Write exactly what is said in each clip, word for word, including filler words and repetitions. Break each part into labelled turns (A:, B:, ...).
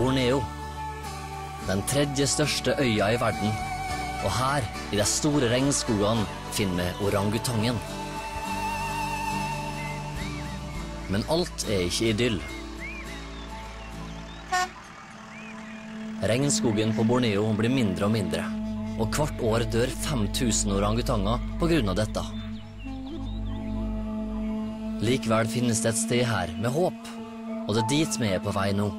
A: Borneo, den tredje største øya i verden, og her, i de store regnskogene, finner vi orangutangen. Men alt er ikke idyll. Regnskogen på Borneo blir mindre og mindre, og hvert år dør fem tusen orangutanger på grunn av dette. Likevel finnes det et sted her med håp, og det er dit vi er på vei nå.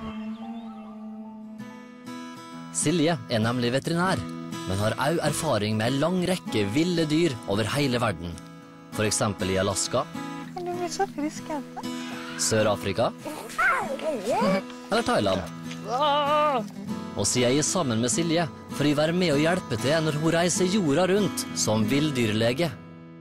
A: Silje er nemlig veterinær, men har også erfaring med en lang rekke ville dyr over hele verden. For eksempel i Alaska,
B: Du blir så frisk, jente.
A: Sør-Afrika eller Thailand. Og siden jeg er sammen med Silje, får jeg være med og hjelpe til når hun reiser jorda rundt som villdyrlege.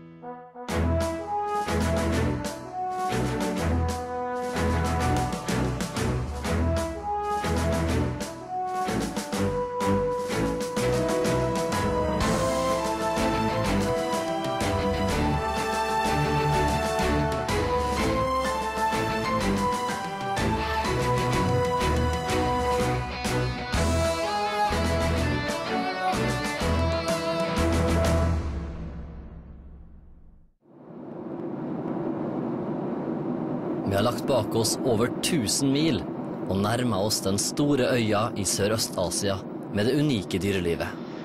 A: Vi har lagt bak oss over tusen mil og nærmer oss den store øya i Sørøst-Asia med det unike dyrelivet.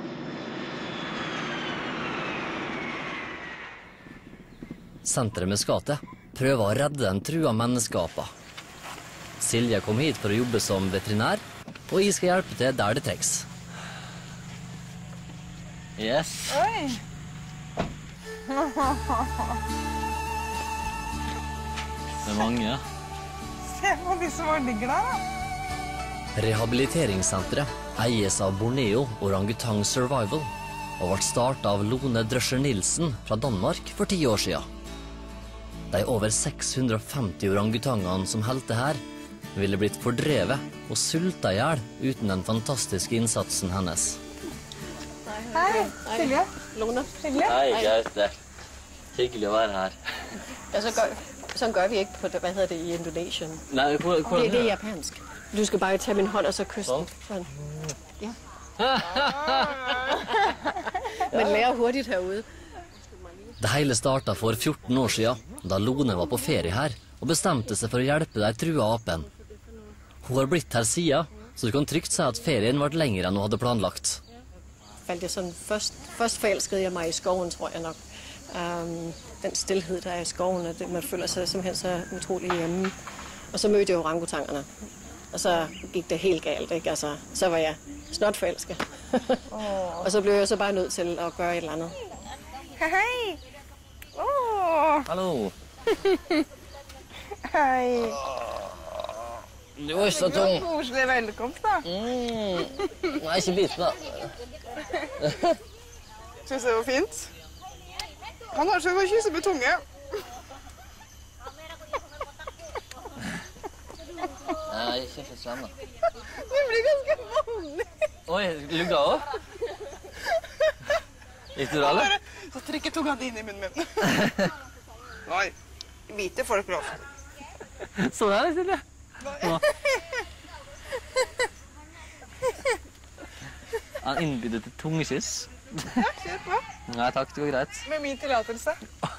A: Senteret vi skal til prøver å redde den trua menneskeapa. Silje kom hit for å jobbe som veterinær, og jeg skal hjelpe til der det trengs. Yes.
B: Oi!
A: Det er mange.
B: Se på de som bare ligger der, da.
A: Rehabiliteringssenteret eies av Borneo Orangutang Survival og ble startet av Lone Drøscher-Nielsen fra Danmark for ti år siden. De over seks hundre og femti orangutangene som helte her ville blitt fordrevet og sulta i hjel uten den fantastiske innsatsen hennes.
B: Hei, Silje.
C: Lone.
B: Hyggelig.
A: Hei, Gaute. Hyggelig å være her.
C: Ja, så gør, sådan gør vi ikke på, hvad hedder det, i Indonesien.
A: Nei, hvor, hvor
C: Det, det er japansk. Du skal bare tage min hånd og så kysse den. Sådan. Ja. Man lærer hurtigt herude.
A: Det hele startet for fjorten år siden, da Lone var på ferie her og bestemte seg for å hjelpe de trua apen. Hun har blitt her siden, så du kan trygt si at ferien ble lengre enn hun hadde planlagt.
C: Faldt jeg sådan, først, først forelskede jeg mig i skoven, tror jeg nok. Um, den stillhed, der er i skoven, at man føler sig simpelthen så utrolig hjemme. Og så mødte jeg orangutangerne, og så gik det helt galt, ikke? Altså, så var jeg snot forelsket.
B: Oh.
C: Og så blev jeg så bare nødt til at gøre et eller andet.
B: Hei! Åh!
A: Hallo.
B: Hei.
A: Du var så tung.
B: Koselig velkomst, da.
A: Mm. Nei, ikke bit på.
B: Synes det var fint? Han har så kysse med tunge.
A: Nei, ikke for spennende.
B: Det blir ganske vanlig.
A: Oi, lugga også? Gikk du da, eller?
B: Så trykker tunga di inn i munnen min. Nei, hvite folk lov.
A: Så der, Silje. Ja. Han innbyder til tungekyss.
B: Ja, kjør på.
A: Nei, takk, det går greit.
B: Med min tillatelse.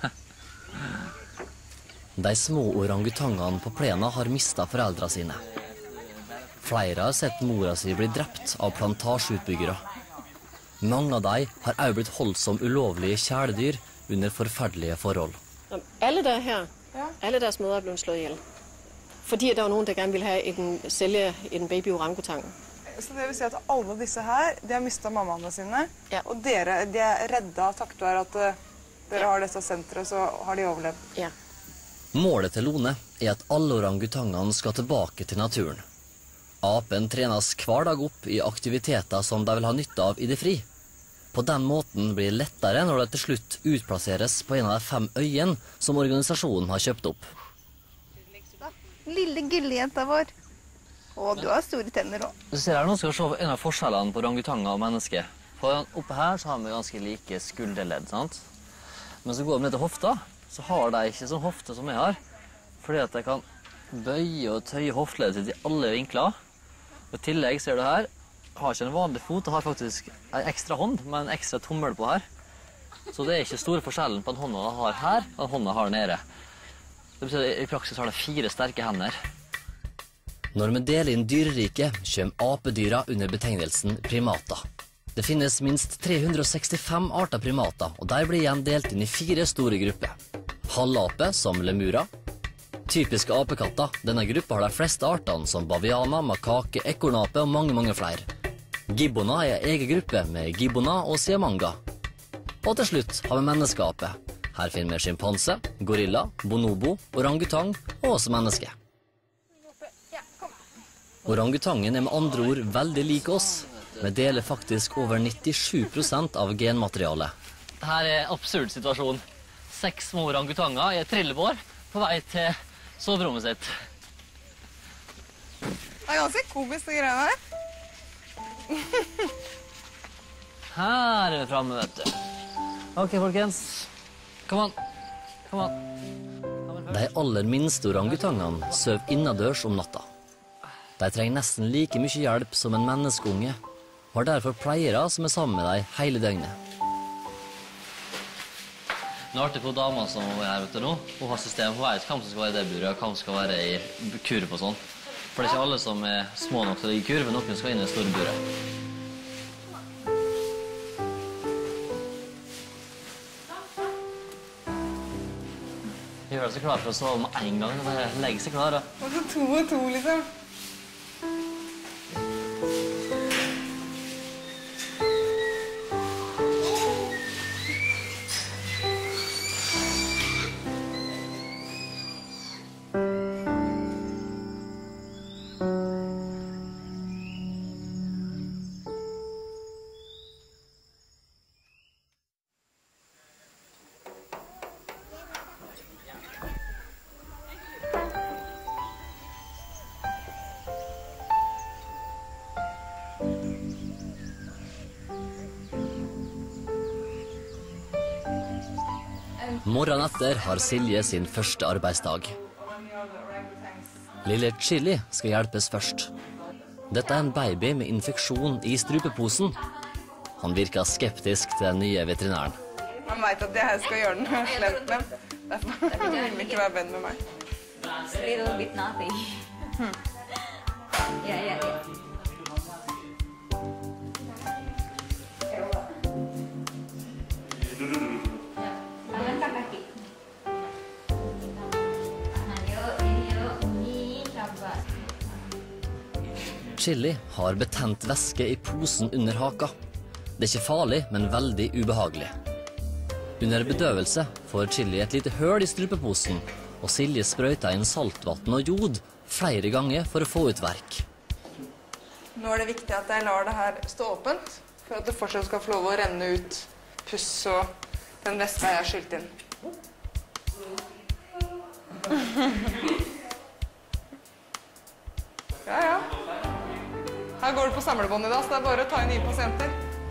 A: De små orangutangene på plena har mistet foreldre sine. Flere har sett mora si bli drept av plantasjeutbyggere. Mange av dem har også blitt holdt som ulovlige kjæledyr under forferdelige forhold.
C: Alle der her,
B: Ja.
C: alle deres mødre er blevet slået ihjel. Fordi der var nogen, der gerne ville have en, sælge en baby orangutang.
B: Så det vil si at alle disse her, de har mistet mammaene sine,
C: Ja.
B: og dere, de er redda takket være at uh, dere
C: Ja.
B: har dette senteret, så har de overlevd.
C: Ja.
A: Målet til Lone er at alle orangutangene skal tilbake til naturen. Apen trenes hver dag opp i aktiviteter som de vil ha nytte av i det fri. På den måten blir det lettere når det til slutt utplasseres på en av de fem øyene som organisasjonen har kjøpt opp.
B: Lille gullejenta vår. Og du har store tenner også.
A: Du ser her, nå skal vi se en av forskjellene på orangutanger og mennesker. For oppe her så har vi ganske like skulderledd, sant? Men så går vi ned til hofta, så har de ikke sånn hofte som jeg har. Fordi at de kan bøye og tøye hofteleddet sitt i alle vinkler.
D: I tillegg ser du her, har ikke en vanlig fot, det har faktisk en ekstra hånd med en ekstra tommel på her. Så det er ikke store forskjellen på den hånda jeg har her, og den hånda jeg har nede. Det betyr at i praksis har det fire sterke hender.
A: Når vi deler inn dyreriket, kommer apedyra under betegnelsen primata. Det finnes minst tre hundre og sekstifem arter primata, og der blir igjen delt inn i fire store grupper. Halvape, som lemura. Typiske apekatter, denne gruppa har de fleste artene som baviana, makake, ekornape og mange, mange flere. Gibbona er en egen gruppe med gibbona og siamanga. Og til slutt har vi menneskeape. Her finner vi skimpanse, gorilla, bonobo, orangutang og også menneske. Orangutangen er med andre ord veldig lik oss. Vi deler faktisk over nittisju prosent av genmaterialet.
D: Dette er en absurd situasjon. Seks små orangutanger i et trillebår på vei til soverommet sitt.
B: Det er ganske komisk det greiene her.
D: Her er vi fremme, vet du. Ok, folkens. Kom an. Kom an.
A: De aller minste orangutangene sover innendørs om natta. De trenger nesten like mye hjelp som en menneskeunge, og har derfor pleiere som er sammen med dem hele døgnet.
D: Nå er det på dama som er her, vet du nå. Hun har system, hun vet hvem som skal være i det buret, hvem som skal være i kurv og sånn. For det er ikke alle som er små nok til å ligge i kurv, men noen skal inn i det store buret. Gjør deg så klar for å sove med en gang, bare legg seg klar da.
B: Og så to og to, liksom.
A: Morgenen etter har Silje sin første arbeidsdag. Lille Chili skal hjelpes først. Dette er en baby med infeksjon i strupeposen. Han virker skeptisk til den nye veterinæren.
B: Man vet at det her skal gjøre den slemt med. Derfor vil den ikke være venn med meg.
E: It's a little bit naughty.
B: Hmm.
E: Yeah, yeah, yeah. Angkat kaki. Nah, yuk, ini yuk. Ini, sabar.
A: Chili har betent væske i posen under haka. Det er ikke farlig, men veldig ubehagelig. Under bedøvelse får Chili et lite høl i strupeposen, og Silje sprøyter inn saltvann og jod flere ganger for å få ut verk.
B: Nå er det viktig at jeg lar det her stå åpent, for at det fortsatt skal få lov å renne ut puss og den væska jeg har skylt inn. Ja, ja. Her går det på samlebånd i dag, så det er bare å ta inn nye pasienter.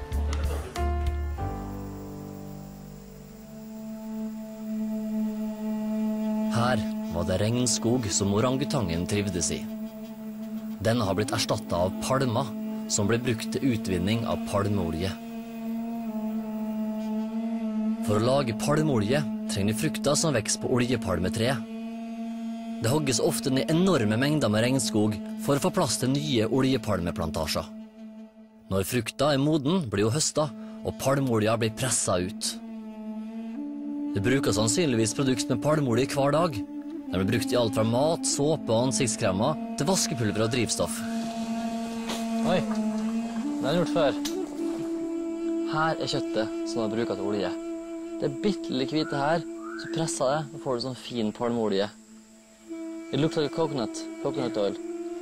A: Her var det regnskog som orangutangen trivdes i. Denne har blitt erstattet av palmer, som ble brukt til utvinning av palmeolje. For å lage palmeolje trenger frukter som vokser på oljepalmetreet. Det hogges ofte ned enorme mengder med regnskog for å få plass til nye oljepalmeplantasjer. Når frukta er moden, blir hun høstet, og palmeolja blir presset ut. Det bruker sannsynligvis produkt med palmeolje hver dag. Den blir brukt i alt fra mat, såpe og ansiktskremer til vaskepulver og drivstoff.
D: Oi, det har jeg gjort før. Her er kjøttet som jeg bruker til olje. Det er bittelille hvite her, så presser jeg, og får du sånn fin palmeolje. It looks like a coconut, coconut oil.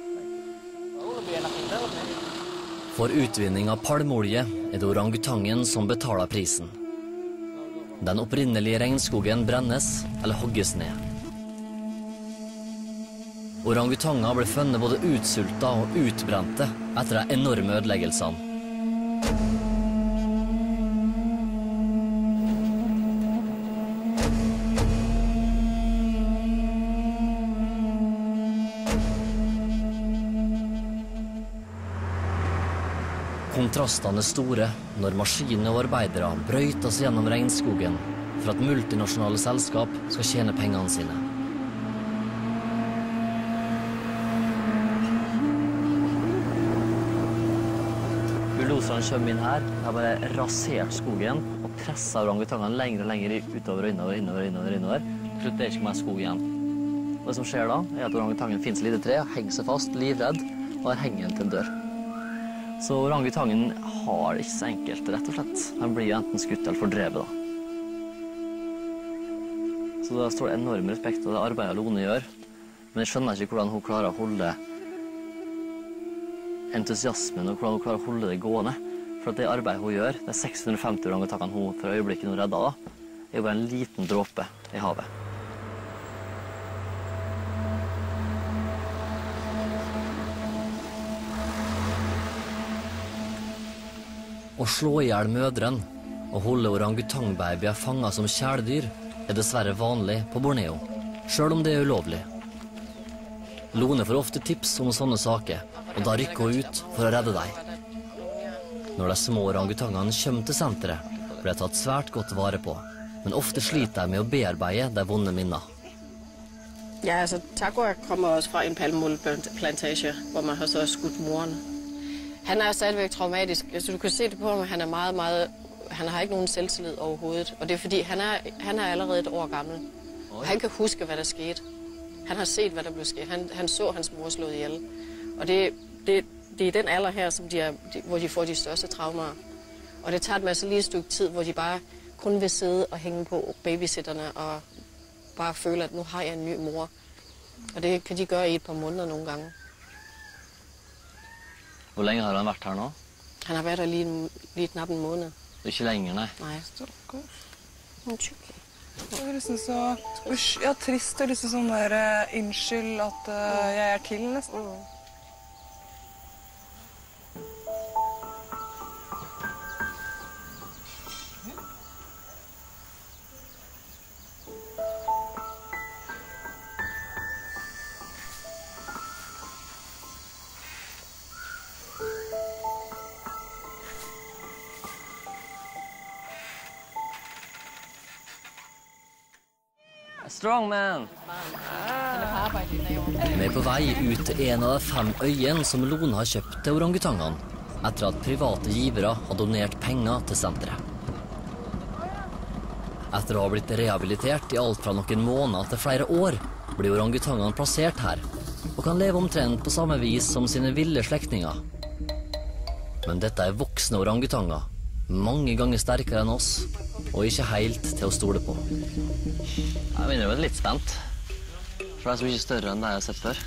A: For utvinning av palmeolje er det orangutangen som betaler prisen. Den opprinnelige regnskogen brennes eller hogges ned. Orangutanger ble funnet både utsulta og utbrente etter de enorme ødeleggelsene. Kontrastene er store når maskiner og arbeidere brøyter seg gjennom regnskogen for at multinasjonale selskap skal tjene pengene sine. Bulldozerne kommer inn her, har bare rasert skogen og presset orangutangene lenger og lenger utover og innover, innover, innover, innover. Til slutt er det ikke mer skog igjen. Og det som skjer da, er at orangutangen finner seg lite tre, henger seg fast, livredd, og der henger den til en dør. Så orangutangen har det ikke så enkelt, rett og slett. Han blir jo enten skutt eller fordrevet da. Så da står det enorm respekt av det arbeidet Lone gjør, men jeg skjønner ikke hvordan hun klarer å holde entusiasmen og hvordan hun klarer å holde det gående. For at det arbeidet hun gjør, det er seks hundre og femti orangutangene hun for øyeblikket nå redda da, er jo bare en liten dråpe i havet. Å slå ihjel mødren og holde orangutangbabyer fanget som kjæledyr er dessverre vanlig på Borneo, selv om det er ulovlig. Lone får ofte tips om sånne saker, og da rykker hun ut for å redde dem. Når de små orangutangene kommer til senteret, blir de tatt svært godt vare på, men ofte sliter de med å bearbeide de vonde minner.
C: Ja, altså Tagua kommer også fra en palmeoljeplantage, hvor man har så skudt moren. Han er stadigvæk traumatisk. Altså, du kan se det på ham, han er meget, meget... Han har ikke nogen selvtillid overhovedet, og det er fordi, han er, han er allerede et år gammel. Og han kan huske, hvad der skete. Han har set, hvad der blev sket. Han, han så hans mor slået ihjel. Og det, det, det er den alder her, som de er, de, hvor de får de største traumer. Og det tager dem altså lige et stykke tid, hvor de bare kun vil sidde og hænge på babysitterne og bare føle, at nu har jeg en ny mor. Og det kan de gøre i et par måneder nogle gange.
D: Hvor lenge har han vært her nå?
C: Han har vært her lige, lige knap en måned.
D: Ikke lenger, nei.
C: Nej.
B: Stakkars.
C: Hun er tyk.
B: Det er liksom så usch, ja, trist og liksom sånn der uh, unnskyld at uh, jeg er til nesten.
D: Strong man!
A: Vi er på vei ut til en av de fem øyene som Lone har kjøpt til orangutangene, etter at private givere har donert penger til senteret. Etter å ha blitt rehabilitert i alt fra noen måneder til flere år, blir orangutangene plassert her, og kan leve omtrent på samme vis som sine ville slektninger. Men dette er voksne orangutanger, mange ganger sterkere enn oss, og ikke helt til å stole på.
D: Jeg begynner å være litt spent, for det er så mye større enn det jeg har sett før.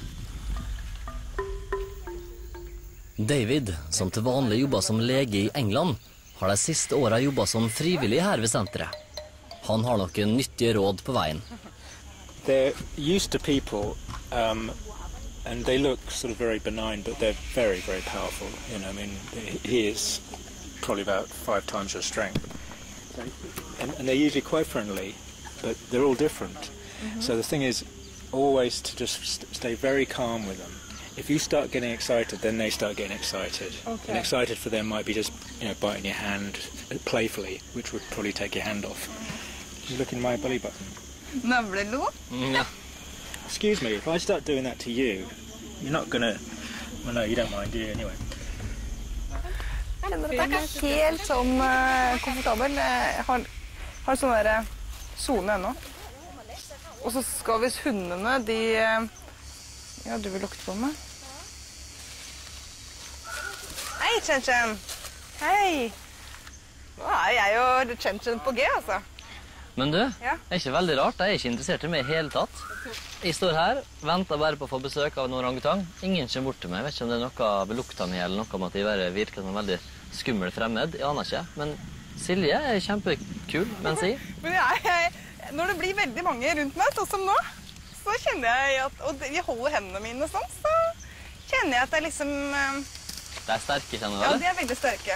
A: David, som til vanlig jobber som lege i England, har de siste årene jobbet som frivillig her ved senteret. Han har noen nyttige råd på veien.
F: They're used to people, um, and they look sort of very benign, but they're very, very powerful. You know, I mean, he is probably about five times your strength. And, and they're usually quite friendly, but they're all different. Mm-hmm. So the thing is always to just st stay very calm with them. If you start getting excited, then they start getting excited. Okay. And excited for them might be just, you know, biting your hand playfully, which would probably take your hand off. You look in my belly button.
B: Navlelo?
D: Ja.
F: Excuse me, if I start doing that to you, you're not gonna... Well, no, you don't mind, do you, anyway?
B: Jeg kjenner at jeg ikke er helt sånn uh, komfortabel. Jeg har, har sånn der zone ennå. Og så skal hvis hundene, de... Uh, ja, du vil lukte på meg. Hei, Chen-Chen. Hei. Nå er jeg jo Chen-Chen på G, altså.
D: Men du,
B: Ja.
D: det er ikke veldig rart. Jeg er ikke interessert i meg i hele tatt. Jeg står her, venter bare på å få besøk av en orangutang. Ingen kommer bort til meg. Jeg vet ikke om det er noe ved lukta mi eller noe om at jeg virker som en veldig skummel fremmed. Jeg aner ikke. Men Silje er kjempekul, men si.
B: Men jeg, jeg, når det blir veldig mange rundt meg, sånn som nå, så kjenner jeg at, og de holder hendene mine sånn, så kjenner jeg at det liksom... Uh,
D: Det er sterke, kjenner du
B: ja,
D: det?
B: de er veldig sterke.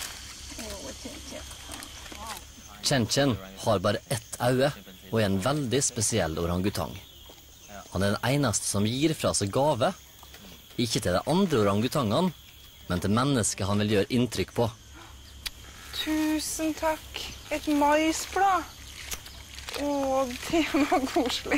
A: Chen-Chen har bare ett øye og er en veldig spesiell orangutang. Han er den eneste som gir fra seg gave, ikke til de andre orangutangene, men til mennesket han vil gjøre inntrykk på.
B: Tusen takk. Et maisblad. Å, det var koselig.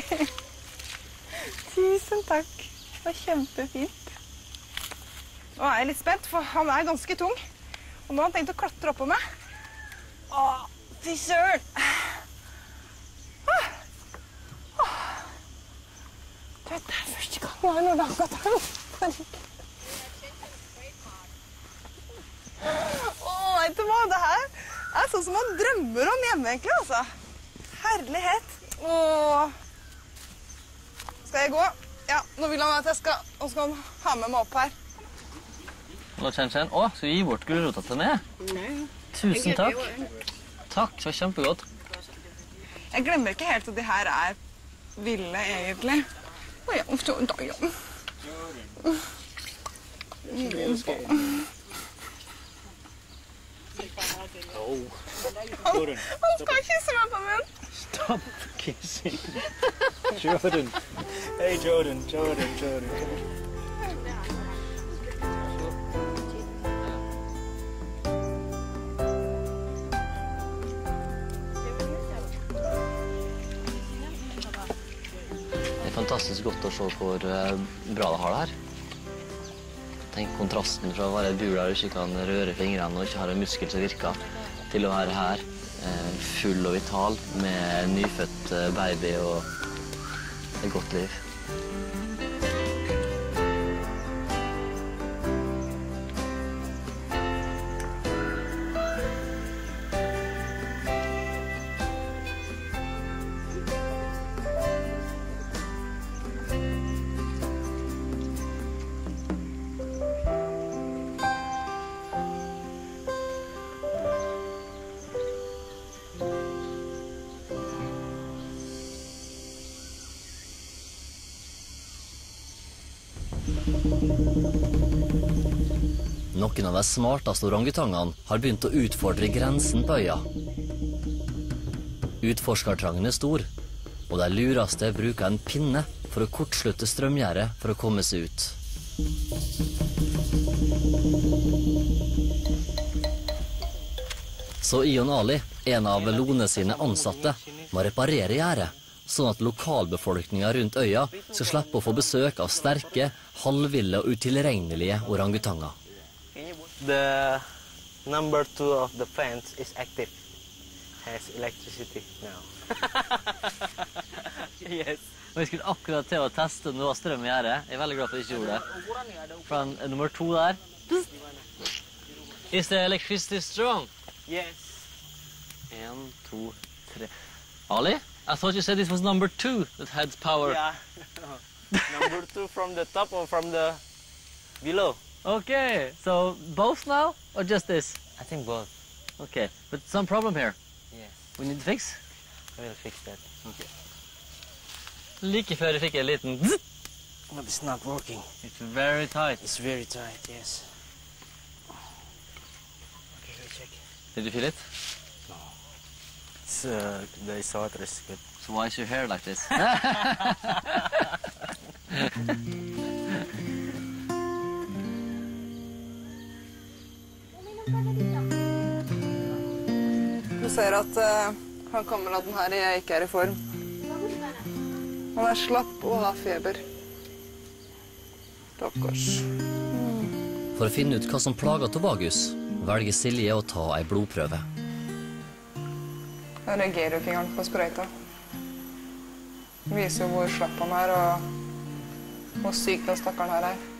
B: Tusen takk. Det var kjempefint. Nå er jeg litt spent, for han er ganske tung. Og nå har han tenkt å klatre opp på meg. Å, fy søren. Ah. Ah. Du vet, det er første gang jeg har noe laget her. Å, vet du hva? Det her er sånn som man drømmer om hjemme, egentlig, altså. Herlighet. Åh. Skal jeg gå? Ja, nå vil han at jeg skal, og skal han ha med meg opp her.
D: Nå, Chen Chen. Å, skal du gi bort gulrota til meg?
C: Nei.
D: Tusen takk. Takk, det var kjempegodt.
B: Jeg glemmer ikke helt at de her er ville, egentlig. Å ja, så da, ja. Han, han skal kysse meg på munnen.
F: Stop kissing. Jordan. Hey, Jordan, Jordan, Jordan.
D: Det er fantastisk godt å se hvor bra det har det her. Tenk kontrasten fra å være et bur der du ikke kan røre fingrene og ikke har en muskel som virker, til å være her, full og vital, med nyfødt baby og et godt liv.
A: Noen av de smarteste orangutangene har begynt å utfordre grensen på øya. Utforskertrangen er stor, og de lureste bruker en pinne for å kortslutte strømgjerdet for å komme seg ut. Så Ion Ali, en av Lone sine ansatte, må reparere gjerdet, sånn at lokalbefolkningen rundt øya skal slippe å få besøk av sterke, halvville og utilregnelige orangutanger.
G: The number two of the fence is active. Has electricity now. Yes.
D: Og jeg skulle akkurat til å teste om det var strøm i gjerdet. Jeg er veldig glad for at jeg ikke gjorde det. Fra nummer to der. Is the electricity strong?
G: Yes.
D: En, to, tre. Ali, I thought you said this was number two that had power.
G: Yeah. Number two from the top or from the below?
D: Okay, so both now or just this?
G: I think both.
D: Okay, but some problem here.
G: Yes.
D: We need to fix?
G: I will fix that.
D: Okay. Like før jeg fikk en liten zzz.
G: But it's not working.
D: It's very tight.
G: It's very tight, yes. Okay, we check.
D: Did you feel it?
G: No. It's, uh, the isoter is good.
D: So why is your hair like this?
B: Du ser at uh, han kameraten her ikke er i form. Han er slapp og har feber. Stakkars.
A: For å finne ut hva som plager Tobagus, velger Silje å ta ei blodprøve.
B: Han reagerer jo ikke engang på sprøyta. Det viser jo hvor slapp han er, og hvor syk den stakkaren her er.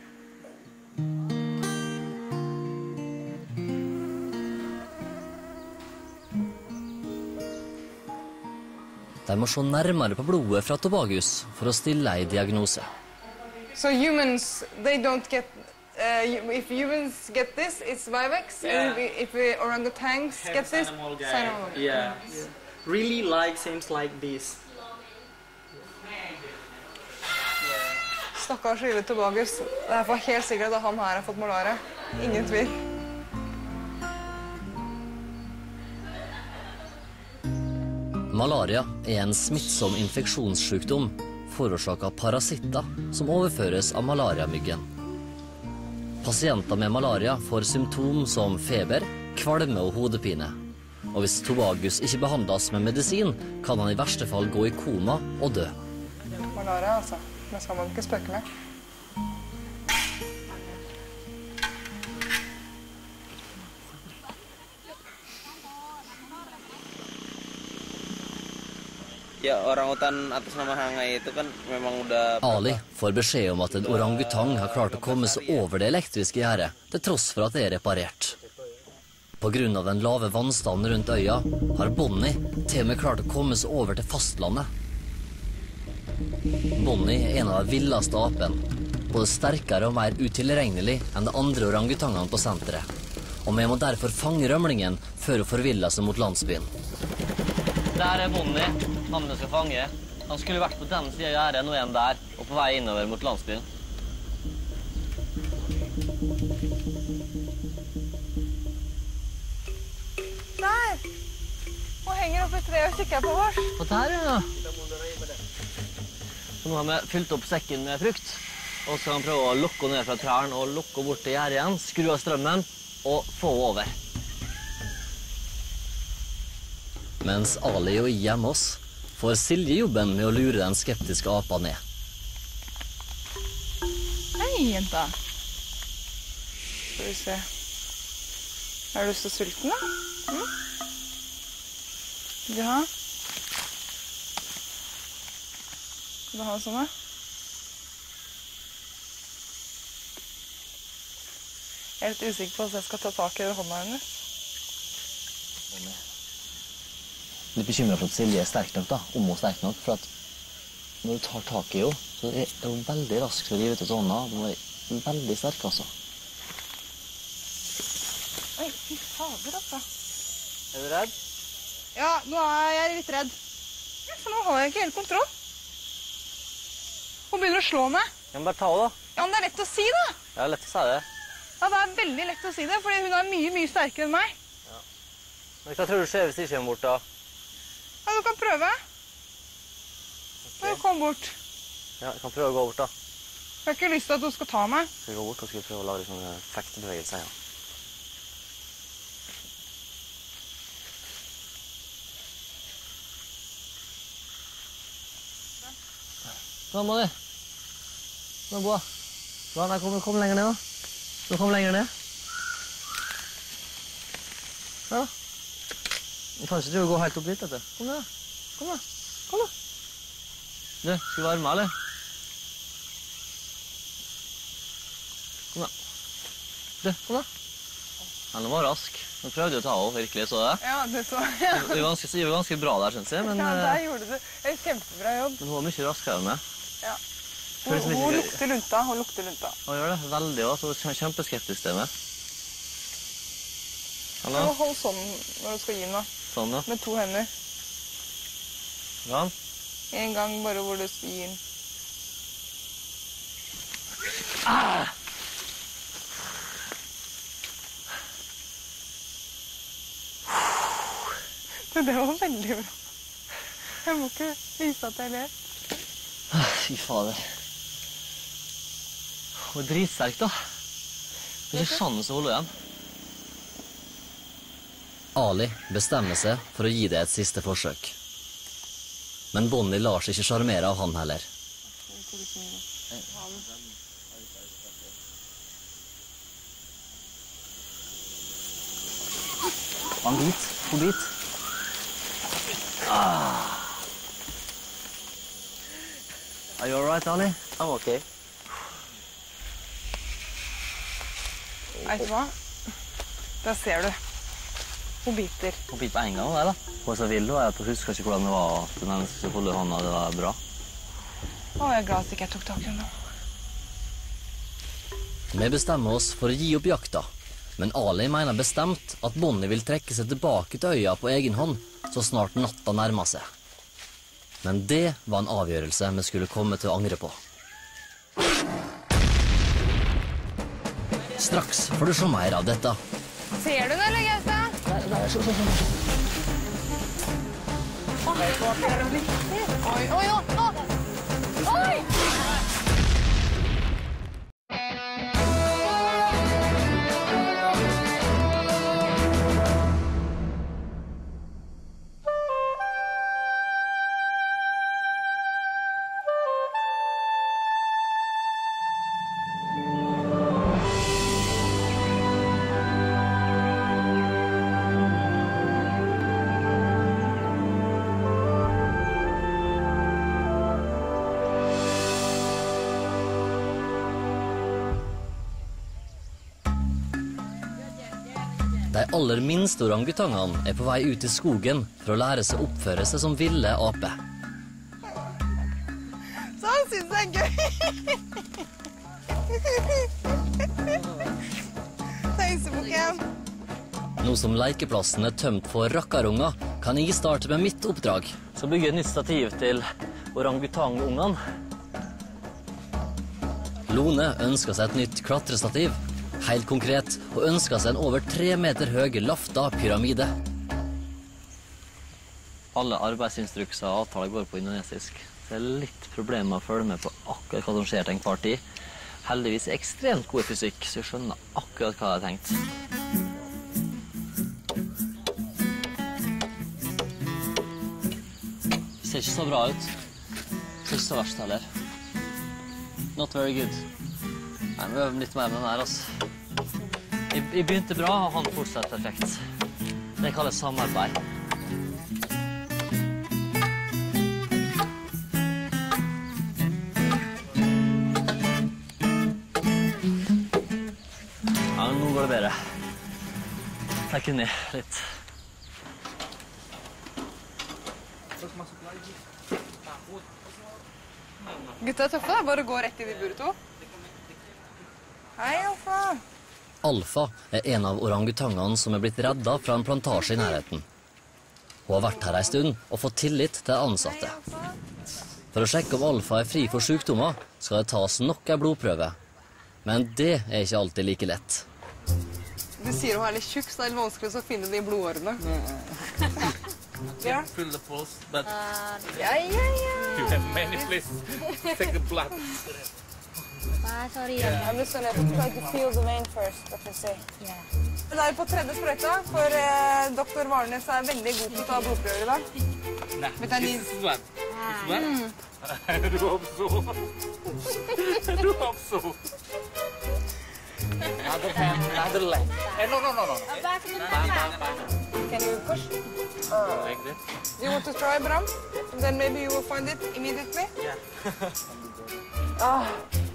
A: De må se nærmere på blodet fra Tobagus for å stille ei diagnose.
B: So humans, they don't get, uh, if humans get this, it's Vivex,
H: Yeah.
B: and if we orangutans get this, Cynomolga.
H: Yeah. Really like seems like this.
B: Stakkars lille Tobagus. Det er for helt sikkert at han her har fått malaria. Ingen tvil.
A: Malaria er en smittsom infeksjonssykdom forårsaket av parasitter som overføres av malariamyggen. Pasienter med malaria får symptom som feber, kvalme og hodepine. Og hvis Tobagus ikke behandles med medisin, kan han i verste fall gå i koma og dø.
B: Malaria, altså. Det skal man ikke spøke med.
I: Ya, orangutan atas nama Hangai itu kan memang udah...
A: Ali får beskjed om at en orangutang har klart å komme seg over det elektriske gjerdet, til tross for at det er reparert. På grunn av den lave vannstanden rundt øya, har Bonnie til og med klart å komme seg over til fastlandet. Bonnie er en av de villeste apene, både sterkere og mer utilregnelig enn de andre orangutangene på senteret. Og vi må derfor fange rømlingen før hun forviller seg mot landsbyen.
D: Der er Bonnie, han du skal fange. Han skulle vært på den siden av gjerdet, nå er han der, og på vei innover mot landsbyen.
B: Der! Hun henger oppe i treet og kikker på oss.
D: Og der, ja. Så nå har vi fylt opp sekken med frukt, og så kan vi prøve å lukke ned fra trærne og lukke bort til gjerdet igjen, skru av strømmen og få over.
A: Mens Ali og jeg hjemme oss, får Silje jobben med å lure den skeptiske apa ned.
B: Hei, jenta. Skal vi se. Er du så sulten, da? Mm? Vil du ha? Vil du ha sånn, da? Jeg er litt usikker på hvis jeg skal ta tak i hånda hennes.
D: Litt bekymret for at Silje er sterk nok, da, om hun er sterk nok, for at når du tar tak i henne, så er hun veldig rask til å rive ut av hånda. Hun er veldig sterk, altså.
B: Oi, fy fader, altså.
G: Er du redd?
B: Ja, nå er jeg litt redd. Ja, for nå har jeg ikke helt kontroll. Hun begynner å slå meg.
G: Ja, men bare ta henne, da.
B: Ja, men det er lett å si, da.
G: Ja, lett å si det.
B: Ja, det er veldig lett å si det, fordi hun er mye, mye sterkere enn meg.
G: Men hva tror du skjer hvis de kommer bort, da?
B: Ja, du kan prøve. Okay. Kom bort.
G: Ja, jeg kan prøve å gå bort, da.
B: Jeg har ikke lyst til at du skal ta meg.
G: Skal vi gå bort og skal vi prøve å lage sånne fektebevegelser, ja.
D: Bra, Molly. Nå er bra. Bra, nei, kom, kom lenger ned, da. Nå kom lenger ned. Ja. Kanskje du går helt opp dit, vet du. Kom da. Kom da. Kom da. Du, skal vi varme, eller? Kom da. Du, kom da. Ja, nå var rask. Nå prøvde jeg å ta henne, virkelig, så det.
B: Ja, det så. Ja.
D: Du var ganske, du var ganske bra der, synes jeg, men...
B: Ja, der gjorde du en kjempebra jobb.
D: Men hun var mye raskere enn meg.
B: Ja. Hun, hun, hun lukter lunta, hun lukter lunta.
D: Hun gjør det, veldig også. Hun er kjempeskeptisk til meg.
B: Hallo? Hold sånn når du skal gi den, da.
D: Sånn, ja.
B: Med to hender.
D: Ja.
B: En gang bare hvor du gir den.
D: Ah!
B: Det var veldig bra. Jeg må ikke vise at jeg ler.
D: Fy fader. Hun er dritsterk, da. Det er ikke sjans å holde igjen.
A: Ali bestemmer seg for å gi det et siste forsøk. Men Bonnie lar seg ikke sjarmere av han heller.
D: Han bit, hun bit. Ah. Are you all right, Ali?
G: I'm okay.
B: Vet du hva? Der ser du. Hun biter.
D: Hun bit på en gang, der, da. Hun er så vill, og jeg husker ikke hvordan det var at den mennesket holdt hånda, det var bra.
B: Å, jeg er glad at ikke jeg tok tak i henne.
A: Vi bestemmer oss for å gi opp jakta, men Ali mener bestemt at Bonnie vil trekke seg tilbake til øya på egen hånd så snart natta nærmer seg. Men det var en avgjørelse vi skulle komme til å angre på. Straks får du se mer av dette.
B: Ser du det, eller, Gaute?
D: Der, der, så, så, så.
B: Oi, oi, oi! Oi!
A: De aller minste orangutangene er på vei ut i skogen for å lære seg å oppføre seg som ville aper.
B: Så han synes det er gøy. Tøysebukken.
A: Nå som lekeplassen er tømt for rakkarunger, kan jeg starte med mitt oppdrag.
D: Så bygge et nytt stativ til orangutangungene.
A: Lone ønsker seg et nytt klatrestativ, helt konkret, og ønsker seg en over tre meter høy lafta pyramide.
D: Alle arbeidsinstrukser og avtaler går på indonesisk. Så det er litt problemer med å følge med på akkurat hva som skjer til enhver tid. Heldigvis er ekstremt god i fysikk, så jeg skjønner akkurat hva jeg har tenkt. Det ser ikke så bra ut. Det ser ikke så verst heller. Not very good. Jeg må øve litt mer med den her, altså. Jeg, jeg begynte bra, og han fortsetter perfekt. Det kalles samarbeid. Ja, men nå går det bedre. Trekker ned litt.
B: Gutta er tøffe, da. Bare gå rett inn i buret to. Hei, Alfa.
A: Alfa er en av orangutangene som er blitt redda fra en plantasje i nærheten. Hun har vært her en stund og fått tillit til de ansatte. For å sjekke om Alfa er fri for sykdommer, skal det tas nok en blodprøve. Men det er ikke alltid like lett.
B: Du sier hun er litt tjukk, så det er litt vanskelig å finne de blodårene.
J: Yeah. Feel the pulse, but
B: uh, yeah, yeah, yeah.
J: you have many places. Take the blood.
E: Ah, sorry.
B: Yeah. I'm just gonna try to feel the vein first. What you say?
E: Yeah.
B: Det er på tredje sprøyta, for eh, doktor Varnes er veldig god til å ta blodprøver i dag.
J: Nah,
B: But I need...
J: this is one.
E: Ah.
J: This one.
B: Mm.
J: I do hope so. I do hope so. Another hand, another leg. Eh, no, no, no, no.
E: Back,
J: back, back, back.
B: Can you push? Uh,
J: Like that?
B: Do you want to try, Bram? Then maybe you will find it immediately?
J: Yeah.
B: Ah.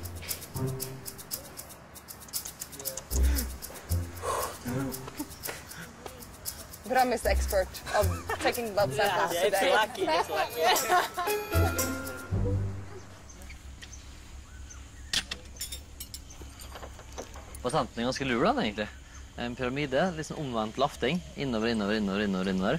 B: Bram is the expert of taking blood samples
H: Yeah, it's
B: today.
H: lucky, it's lucky.
D: Patenten er ganske lur, den, egentlig. En pyramide, litt sånn omvendt lafting. Innover, innover, innover, innover, innover.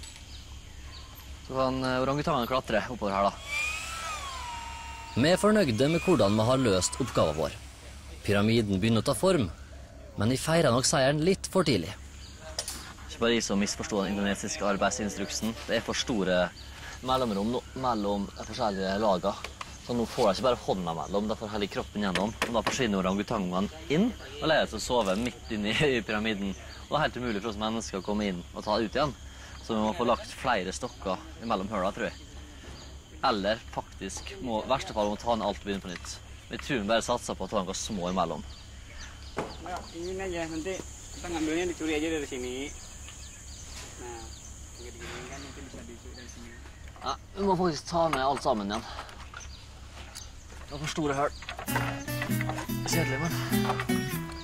D: Så kan orangutangene klatre oppover her, da.
A: Vi er fornøyde med hvordan vi har løst oppgaven vår. Pyramiden begynner å ta form, men vi feirer nok seieren litt for tidlig.
D: Ikke bare jeg som misforstår den indonesiske arbeidsinstruksen. Det er for store mellomrom mellom de forskjellige lagene. Så nå får jeg ikke bare hånda mellom, da får heller kroppen gjennom. Og da forsvinner orangutangene inn og leier til å sove midt inne i pyramiden. Og det er helt umulig for oss mennesker å komme inn og ta det ut igjen. Så vi må få lagt flere stokker imellom høla, tror jeg. Eller faktisk, må, i verste fall må ta ned alt og begynne på nytt. Vi tror vi bare satser på å ta noen små imellom.
H: Ya, ini aja nanti kita ngambilnya dicuri aja dari sini. Nah, begini kan nanti bisa dicuri dari sini.
D: Ja, vi må faktisk ta ned alt sammen igjen. Det er for store høl. Kjedelig, men...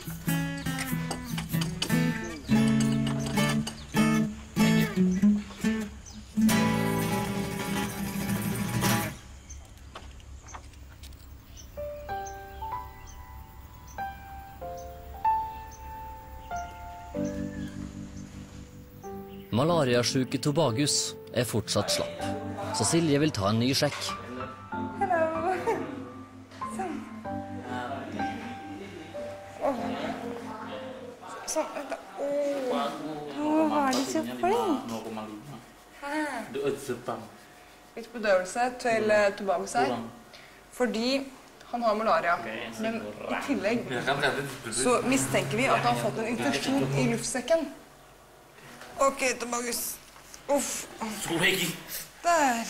A: Malariasjuke Tobagus er fortsatt slapp, så Silje vil ta en ny sjekk.
B: Hello. Sånn. Åh. Sånn, vent da. Åh. Nå var de så flink. Hæ? Litt bedøvelse til uh, Tobagus her, fordi han har malaria. Men i tillegg så mistenker vi at han har fått en infeksjon i luftsekken. Ok, Tobagus. Uff. Der.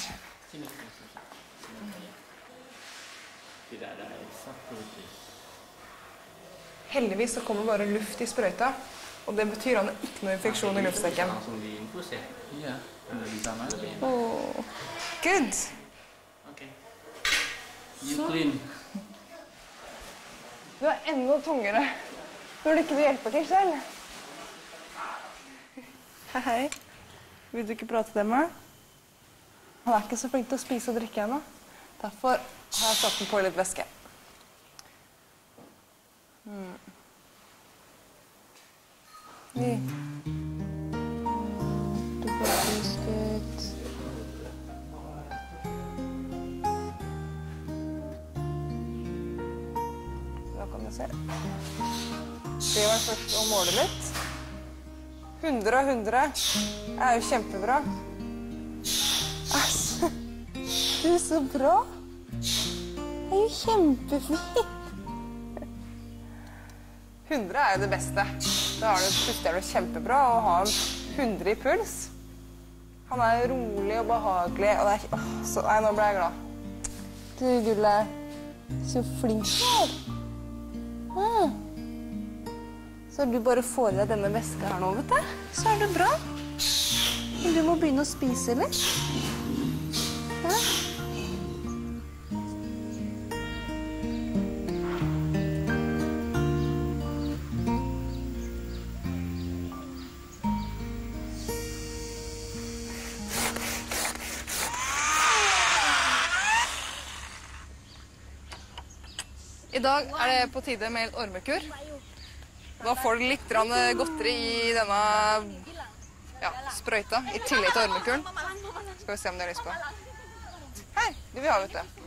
B: Heldigvis så kommer bare luft i sprøyta, og det betyr han har ikke noe infeksjon i luftsekken. Oh. Good. Så. Du er enda tungere når du ikke vil hjelpe til selv. Hei, hei. Vil du ikke prate til meg? Han er ikke så flink til å spise og drikke ennå. Derfor har jeg satt den på i litt væske. Mm. Ni. Du får biskuit. Da kan du se. Det var først å måle litt. hundre av hundre er jo kjempebra. Altså, du er så bra. Det er jo kjempefint. hundre er jo det beste. Da har du, puster du kjempebra og har hundre i puls. Han er rolig og behagelig, og det er, åh, så, nei, nå ble jeg glad. Du, Gulle, så flink du er. Ah. Så du bare får i deg denne væska her nå, vet du, så er det bra. Men du må begynne å spise litt. Ja. I dag er det på tide med litt ormekur. Da får du litt godteri i denne ja, sprøyta, i tillegg til ormekuren. Skal vi se om de har lyst på. Hei, du vil ha, vet du.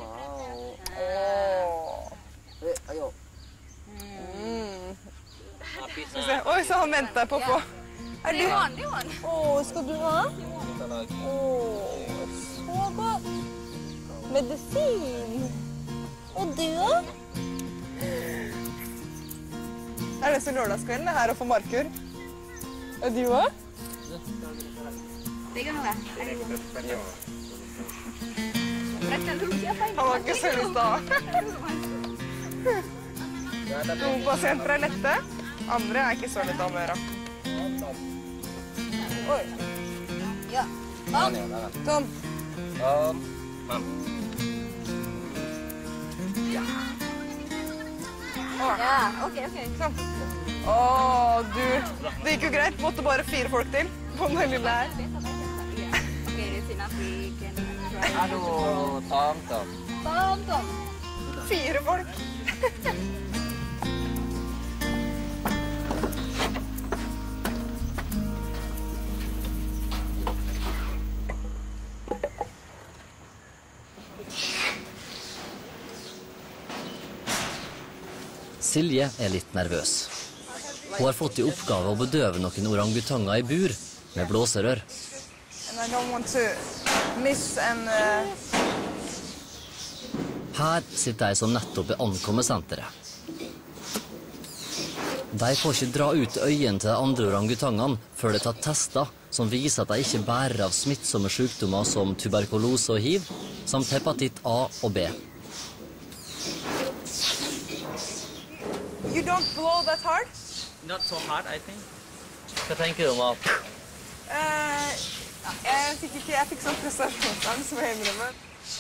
B: Åh. Mm. Skal vi se. Oi, så han venter deg på å få. Er du? Åh, skal du ha? Åh, så godt. Medisin. Og du da? Det er nesten lørdagskvelden, det her å få markur. Og du også?
E: Det kan være.
B: Han har ikke så lyst da. Noen pasienter er lette, andre er ikke så lette å møre. Oi. Ja. Tom. Tom. Ja.
E: Ja, ok, ok.
B: Sånn. Åh, du. Det gikk jo greit. Måtte bare fire folk til på den lille her.
E: Ok, det er African.
I: Hallo, Tom, Tom.
E: Tom, Tom.
B: Fire folk.
A: Silje er litt nervøs. Hun har fått i oppgave å bedøve noen orangutanger i bur med blåserør.
B: And I don't want to miss and, uh...
A: Her sitter de som nettopp er ankommet senteret. De får ikke dra ut øynene til de andre orangutangene før de tar tester som viser at de ikke bærer av smittsomme sykdommer som tuberkulose og hiv, samt hepatitt A og B.
B: You don't blow that hard?
I: Not so hard, I think.
D: Hva tenker du om at?
B: Uh, jeg fikk ikke, jeg fikk sånn prestasjonsangst som jeg innrømmer.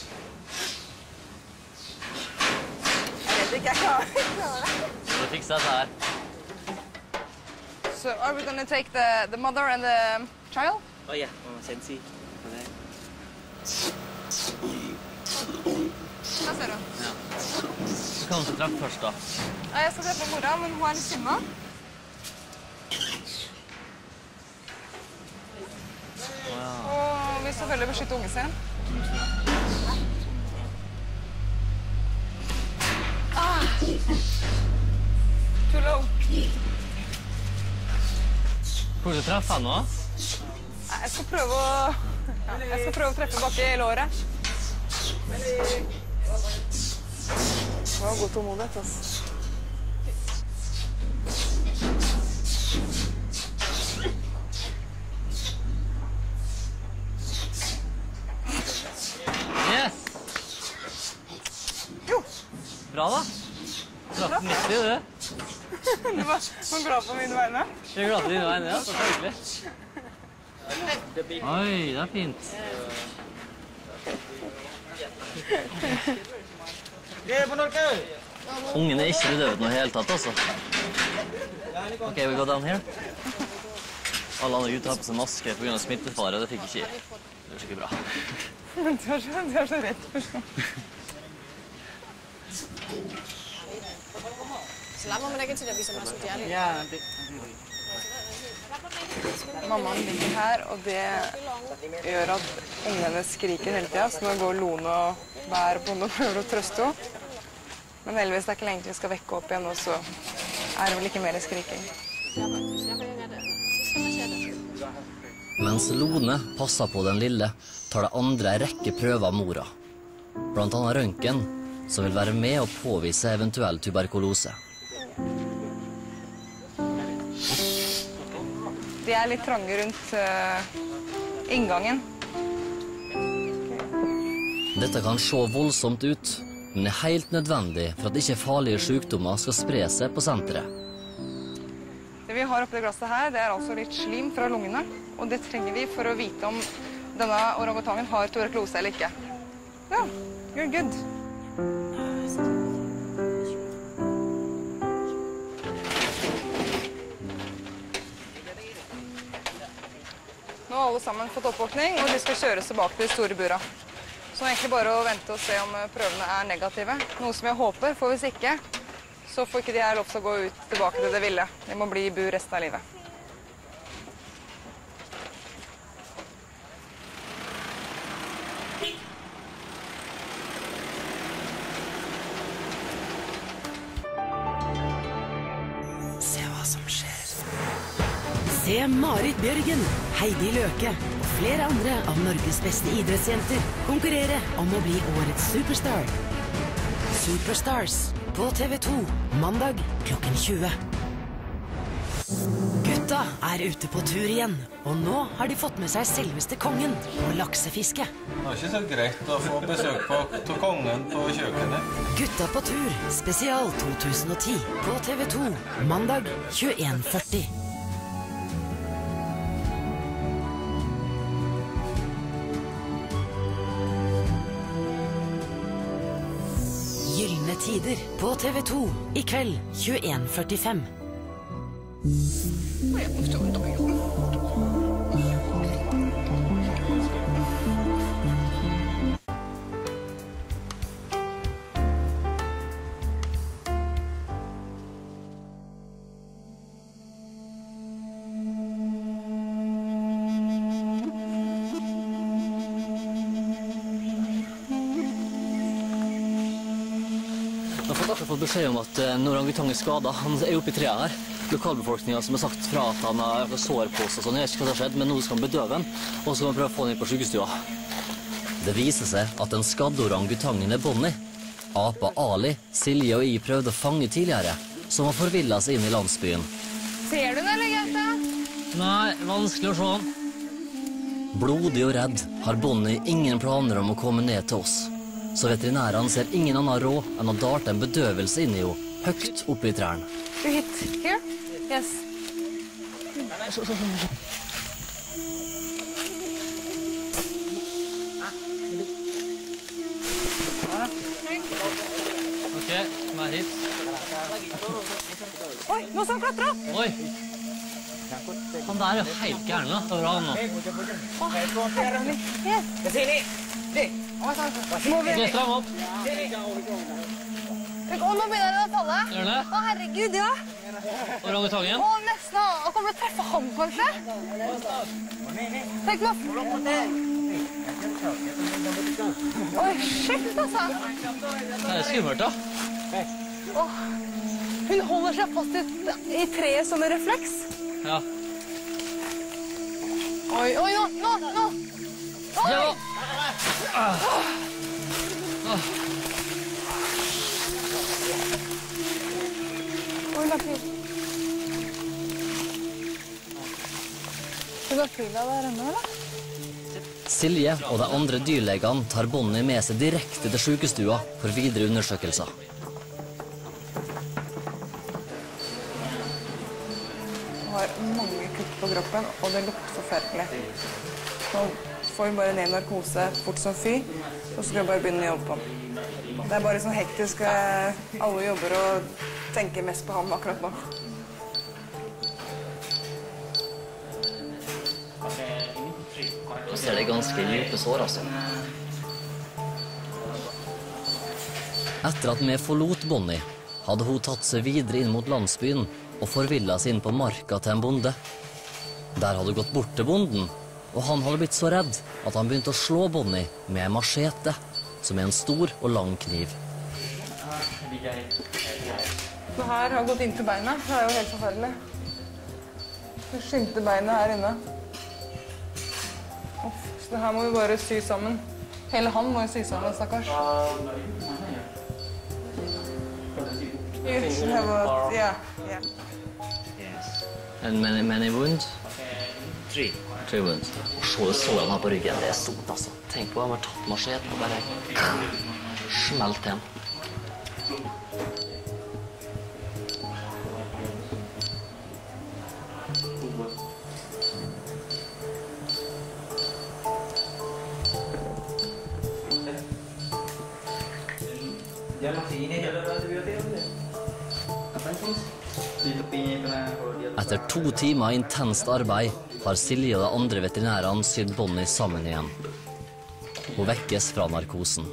B: Jeg vet ikke, jeg klarer det.
D: Du fikser dette her.
B: So are we gonna take the, the mother and the child?
I: Oh yeah, Mama Sensi.
B: Hva ser du?
D: Ja. Du kan ikke treffe først da.
B: Ja, jeg skal treffe mora, men hun er litt sinna.
D: Wow.
B: Og vi selvfølgelig beskytter ungen sin. Ah! Too low.
D: Hvor du treffer han nå?
B: Nei, jeg skal prøve å... Ja, jeg skal prøve å treffe bak i låret. Det var god tålmodighet, altså.
D: Yes!
B: Jo!
D: Bra da. Traff den midt i det.
B: Du var, var glad på mine vegne.
D: Jeg er glad på dine vegne, ja. Så hyggelig. Oi, det er fint. Ungen er ikke bedøvet noe helt tatt, altså. Ok, we go down here. Alle andre gutter har på seg maske på grunn av smittefare, og det fikk ikke jeg. Det er skikkelig bra.
B: Men du er så, du er så redd for sånn.
C: Selama mereka tidak bisa masuk di air.
H: Ya, nanti.
B: Mammaen ligger her, og det gjør at ungene skriker hele tiden, så nå går Lone og bærer på henne og prøver å trøste henne. Men heldigvis er det ikke lenge til vi skal vekke opp igjen, og så er det vel ikke mer skriking.
A: Mens Lone passer på den lille, tar det andre en rekke prøver av mora. Blant annet røntgen, som vil være med å påvise eventuell tuberkulose.
B: De er litt trange rundt uh, inngangen.
A: Dette kan se voldsomt ut, men er helt nødvendig for at ikke farlige sykdommer skal spre seg på senteret.
B: Det vi har oppi det glasset her, det er altså litt slim fra lungene, og det trenger vi for å vite om denne orangutangen har tuberkulose eller ikke. Ja, you're good. Nå har alle sammen fått oppvåkning, og de skal kjøres tilbake til de store bura. Så det er egentlig bare å vente og se om prøvene er negative. Noe som jeg håper, for hvis ikke, så får ikke de her lov til å gå ut tilbake til det ville. De må bli i bur resten av livet.
K: Se hva som skjer. Se Marit Bjørgen, Heidi Løke og flere andre av Norges beste idrettsjenter konkurrere om å bli årets superstar. Superstars på T V to, mandag klokken tjue. Gutta er ute på tur igjen, og nå har de fått med seg selveste kongen på laksefiske.
L: Det er ikke så greit å få besøk på, til kongen på kjøkkenet.
K: Gutta på tur, spesial to tusen og ti på T V to, mandag tjueen førti. Gyllene tider på T V to i kveld tjueen førtifem.
A: Jeg har fått akkurat fått beskjed om at en orangutang er skadet. Han er oppe i treet her. Lokalbefolkningen som har sagt fra at han har sår på seg, sånn. Jeg vet ikke hva som har skjedd, men nå skal han bedøve han, og så skal han prøve å få han inn på sykestua. Det viser seg at den skadde orangutangen er Bonnie. Apa Ali, Silje og jeg prøvde å fange tidligere, som har forvillet seg inn i landsbyen.
B: Ser du den, eller Gaute?
A: Nei, vanskelig å se han. Blodig og redd har Bonnie ingen planer om å komme ned til oss. Så veterinærene ser ingen annen råd enn å darte en bedøvelse inn i henne, høyt oppe i trærne.
B: You hit here? Yes.
D: Ok, kom her hit.
B: Oi, nå skal han klatre!
D: Oi! Han der er jo helt gæren da, over han nå.
B: Å, herlig. Yes. Må vi...
D: Ok, stram opp.
B: Å, nå begynner den å falle.
D: Gjør det?
B: Å, herregud, ja.
D: Orangutangen?
B: Å, nesten. Han kommer til å treffe ham, kanskje. Tenk meg. Oi, shit, altså.
D: Det er skummelt da.
B: Åh, hun holder seg fast i, i treet som en refleks.
D: Ja.
B: Oi, oi, nå, nå, nå. Oi!
D: Ja. Ah. Ah.
B: Oi, la pil. Du har pila der enda, eller?
A: Silje og de andre dyrlegene tar Bonnie med seg direkte til sykestua for videre undersøkelser.
B: Hun har mange kutt på kroppen, og det lukter forferdelig. Nå får vi bare ned narkose fort som fy, og så skal vi bare begynne å jobbe på den. Det er bare sånn hektisk, alle jobber og tenker mest på ham akkurat nå.
A: Nå ser det ganske dype sår, altså. Etter at vi forlot Bonnie, hadde hun tatt seg videre inn mot landsbyen og forvillet seg inn på marka til en bonde. Der hadde hun gått bort til bonden, og han hadde blitt så redd at han begynte å slå Bonnie med en machete, som er en stor og lang kniv.
B: Så her har gått inn til beina. Det er jo helt forferdelig. Det skimte beinet her inne. Uff, så det her må vi bare sy sammen. Hele han må jo sy sammen, stakkars. Yes, about, yeah, yeah.
A: Yes. And many, many wounds? Three. Three wounds. Og se det såret han har på ryggen, det er stort, altså. Tenk på han har tatt macheten og bare smelt igjen. Etter to timer intenst arbeid har Silje og de andre veterinærene sydd Bonnie sammen igjen. Hun vekkes fra narkosen.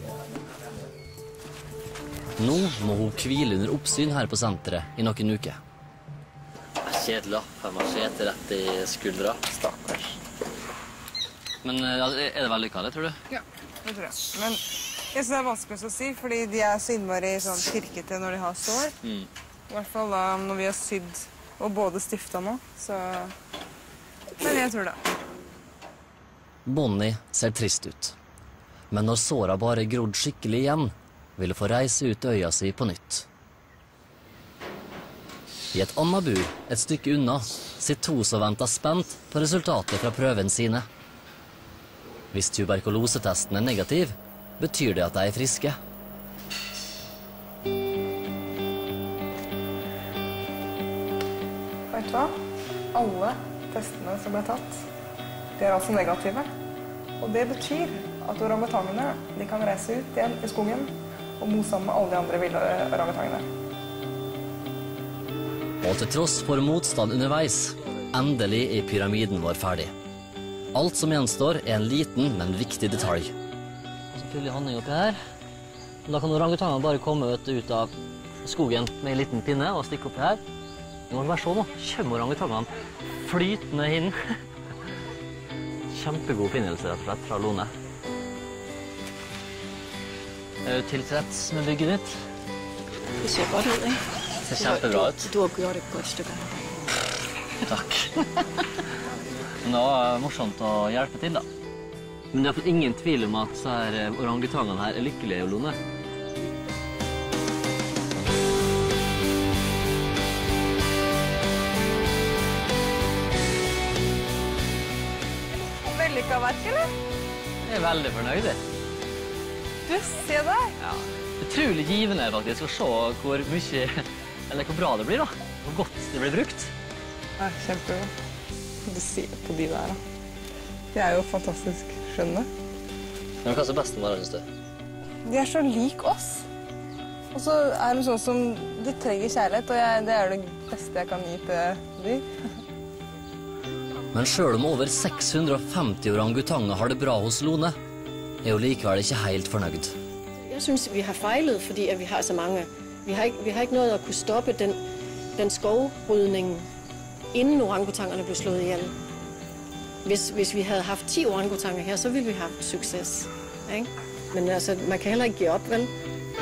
A: Nå må hun hvile under oppsyn her på senteret i noen uker. Kjedelig da, for machete rett i skuldra.
B: Stakkars.
A: Men er det vellykket, det tror du?
B: Ja, det tror jeg. Men jeg synes det er vanskelig å si, fordi de er så innmari sånn kirkete når de har sår.
A: Mm.
B: I hvert fall da, når vi har sydd og både stiftet nå, så... Men jeg tror det.
A: Bonnie ser trist ut. Men når såra bare grodd skikkelig igjen, vil hun få reise ut øya si på nytt. I et annet bur, et stykke unna, sitter to som venter spent på resultatet fra prøven sine. Hvis tuberkulosetesten er negativ, betyr det at de er friske.
B: Vet du hva? Alle testene som ble tatt, de er altså negative. Og det betyr at orangutangene, de kan reise ut igjen i skogen og mo sammen med alle de andre ville orangutangene.
A: Og til tross for motstand underveis, endelig er pyramiden vår ferdig. Alt som gjenstår er en liten, men viktig detalj. Så fyller jeg honning oppi her. Da kan orangutangene bare komme ut av skogen med en liten pinne og stikke oppi her. Det må være så nå. Kjømmer orangutangene flytende inn. Kjempegod finnelse, rett og slett, fra Lone. Er du tilfreds med bygget ditt?
C: Det ser godt ut, ikke?
A: Det ser kjempebra ut.
C: Du har gjort et godt stykke.
A: Takk. Men det var morsomt å hjelpe til, da. Men det er i hvert fall ingen tvil om at så her orangutangene her er lykkelige, Lone.
B: Verk, eller?
A: Jeg er veldig fornøyd.
B: Du, se der!
A: Ja, utrolig givende faktisk å se hvor mye, eller hvor bra det blir da. Hvor godt det blir brukt.
B: Ja, kjempebra. Du ser på de der da. De er jo fantastisk skjønne.
A: Men hva er det beste med det, synes du?
B: De er så lik oss. Og så er de sånn som de trenger kjærlighet, og jeg, det er det beste jeg kan gi til de.
A: Men selv om over seks hundre og femti orangutanger har det bra hos Lone, er hun likevel ikke helt fornøyd.
C: Jeg synes, vi har fejlet, fordi at vi har så mange. Vi har ikke, vi har ikke nået at kunne stoppe den, den skovrydning, inden orangutangerne blev slået ihjel. Hvis, hvis vi havde haft ti orangutanger her, så ville vi have haft succes. Ikke? Men altså, man kan heller ikke give op, vel?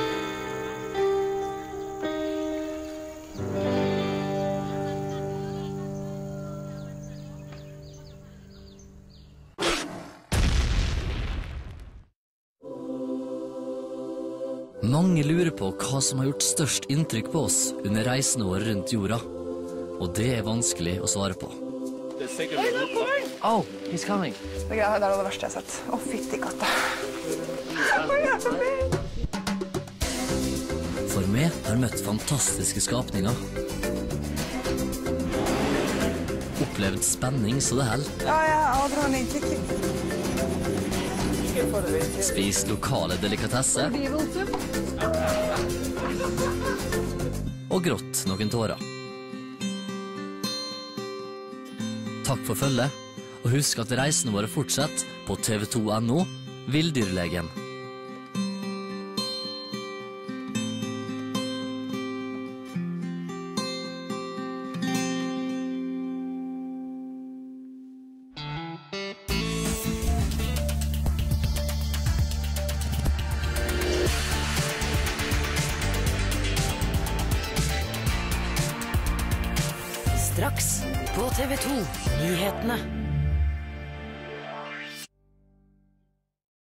A: Mange lurer på hva som har gjort størst inntrykk på oss under reisen vår rundt jorda. Og det er vanskelig å svare på.
B: Oi, nå kommer han!
A: Oh, he's coming.
B: Det er det verste jeg har sett. Å, fytti katta. Oi, jeg er forbi!
A: For vi har møtt fantastiske skapninger. Opplevd spenning så det held.
B: Ja, ja, adrenalinklikk.
A: Spis lokale delikatesser. Og grått noen tårer. Takk for følget, og Og husk at reisene våre fortsetter på T V to punktum no, Villdyrlegen.
K: Straks på T V to, nyhetene.